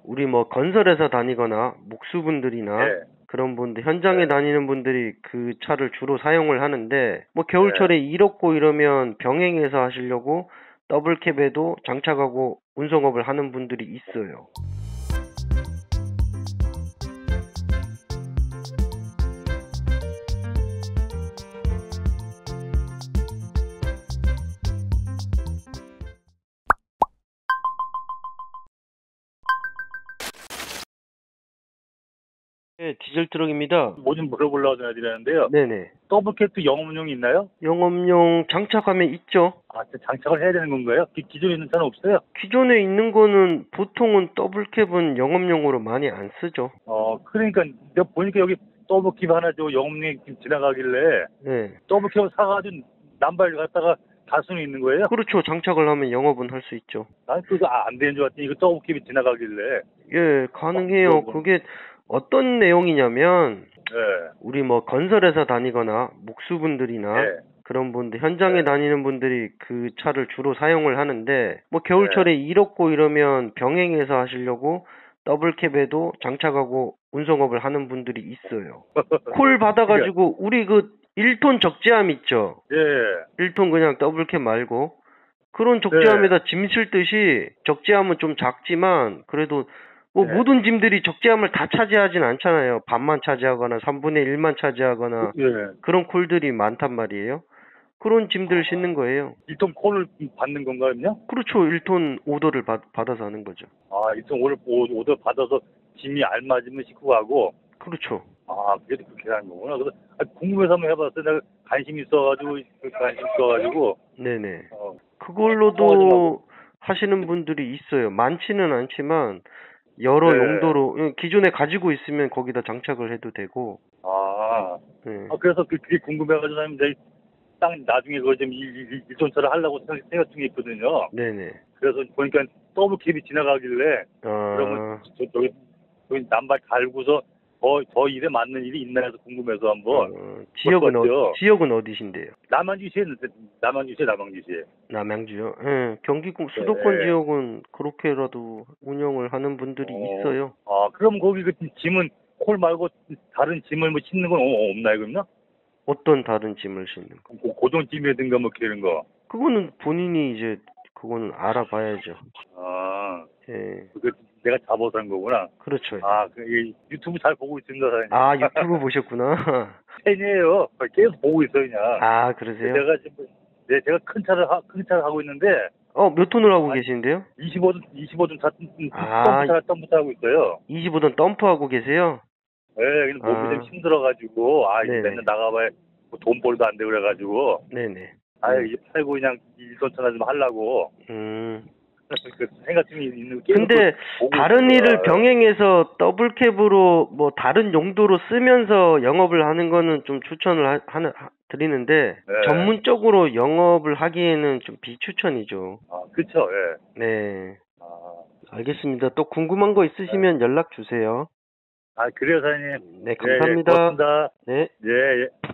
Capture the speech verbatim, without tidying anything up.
우리 뭐 건설회사 다니거나 목수분들이나 네. 그런 분들, 현장에 네. 다니는 분들이 그 차를 주로 사용을 하는데, 뭐 네. 겨울철에 일 없고 이러면 병행해서 하시려고 더블캡에도 장착하고 운송업을 하는 분들이 있어요. 네, 디젤 트럭입니다. 뭐 좀 물어보려고 전화드렸는데요. 네네. 더블캡도 영업용이 있나요? 영업용 장착하면 있죠. 아, 진짜 장착을 해야 되는 건가요? 기, 기존에 있는 차는 없어요? 기존에 있는 거는 보통은 더블캡은 영업용으로 많이 안 쓰죠. 어, 그러니까 내가 보니까 여기 더블캡 하나 저 영업용이 지나가길래 네. 더블캡을 사가지고 남발 갖다가 달 수는 있는 거예요? 그렇죠. 장착을 하면 영업은 할 수 있죠. 난 그거 아, 안 되는 줄 알았더니 이거 더블캡이 지나가길래. 예, 가능해요. 어, 뭐, 그게 어떤 내용이냐면, 네. 우리 뭐 건설회사 다니거나 목수분들이나 네. 그런 분들, 현장에 네. 다니는 분들이 그 차를 주로 사용을 하는데, 뭐 겨울철에 일 없고 이러면 병행해서 하시려고 더블캡에도 장착하고 운송업을 하는 분들이 있어요. 콜 받아가지고 우리 그 일 톤 적재함 있죠? 예. 일 톤 그냥 더블캡 말고 그런 적재함에다 짐 실듯이, 적재함은 좀 작지만 그래도 뭐 네. 모든 짐들이 적재함을 다 차지하진 않잖아요. 반만 차지하거나 삼분의 일만 차지하거나 예. 그런 콜들이 많단 말이에요. 그런 짐들을 싣는 거예요. 일 톤 콜을 받는 건가요? 그렇죠. 일 톤 오더를 받, 받아서 하는 거죠. 아, 일 톤 오더 받아서 짐이 알맞으면 싣고 가고. 그렇죠. 아, 그래도 그렇게 하는 거구나. 그래서 아, 궁금해서 한번 해봤어요. 내가 관심 있어가지고, 관심 있어가지고. 네네. 어. 그걸로도 하시는 분들이 있어요. 많지는 않지만 여러 네. 용도로 기존에 가지고 있으면 거기다 장착을 해도 되고. 아, 네. 아 그래서 그, 그게 궁금해가지고 사장님 내가 딱 나중에 그거 좀 일톤차를 하려고 생각, 생각 중에 있거든요. 네네. 그래서 보니까 더블캡이 지나가길래 아, 그러면 저, 저기, 저기 남발 갈고서 더, 더 일에 맞는 일이 있나 해서 궁금해서 한번. 어, 지역은 어, 물어봤죠. 지역은 어디신데요? 남양주시에 남양주시에 남양주시에. 남양주요. 예, 경기권 수도권 네. 지역은 그렇게라도 운영을 하는 분들이 어, 있어요. 아, 그럼 거기 그 짐은 콜 말고 다른 짐을 뭐 싣는 건 어- 없나요, 그럼요? 어떤 다른 짐을 싣는 거? 고- 고정짐이라든가 뭐 그런 거. 그거는 본인이 이제 그거는 알아봐야죠. 아, 예, 그 내가 잡아서 한 거구나. 그렇죠. 아, 그 이 유튜브 잘 보고 있습니다, 사장님. 아, 유튜브 보셨구나. 팬이에요. 계속 보고 있어요, 그냥. 아, 그러세요? 제가 지금 네, 제가 큰 차를 하, 큰 차를 하고 있는데 어, 몇 톤을 하고 아니, 계신데요? 이십오 톤 이십오 톤 차, 아, 덤프차 덤프차 하고 있어요. 이십오 톤 덤프하고 계세요? 예, 네, 근데 몸이 아, 좀 힘들어가지고 아, 이제 네네. 맨날 나가봐야 뭐돈 벌도 안 되고 그래가지고 네네. 아, 음. 이제 팔고 그냥 일톤차나 좀 하려고. 음. 그 생각 중에 있는 게. 근데 다른 일을 병행해서 더블캡으로 뭐 다른 용도로 쓰면서 영업을 하는 거는 좀 추천을 하, 하는 하- 드리는데 네. 전문적으로 영업을 하기에는 좀 비추천이죠. 아, 그쵸, 예. 네. 아, 알겠습니다. 또 궁금한 거 있으시면 연락 주세요. 아 그래요, 사장님. 네, 예, 예, 감사합니다. 고맙습니다. 네. 예, 예.